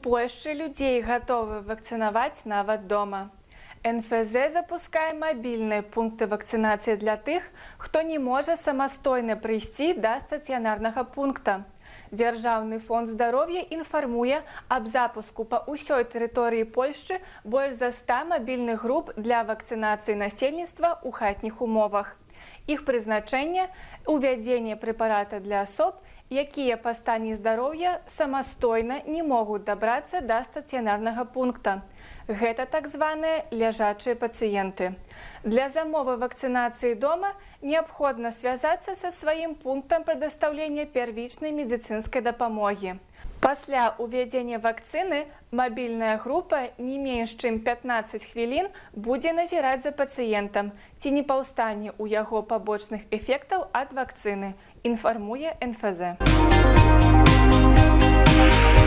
Польшчы людзей гатовы вакцынаваць нават дома. НФЗ запускае мабільныя пункты вакцынацыі для тых, хто не можа самастойна прыйсці да стацыянарнага пункта. Дзяржаўны фонд здароўя інфармуе аб запуску па ўсёй тэрыторыі Польшчы больш за 100 мабільных груп для вакцынацыі насельніцтва ў хатніх умовах. Іх прызначэнне – увядзенне прэпарата для асоб, якія па стане здароўя самастойна не могуць дабрацца да стацыянарнага пункта. Гэта так званыя ляжачыя пацыенты. Для замовы вакцынацыі дома неабходна звязацца са сваім пунктам прадастаўлення первічнай медыцынскай дапамогі. Пасля увядзення вакцыны мабільная група не менш чым 15 хвілін будзе назіраць за пацыентам, ці не паўстане ў яго пабочных эфектаў ад вакцыны, інфармуе НФЗ.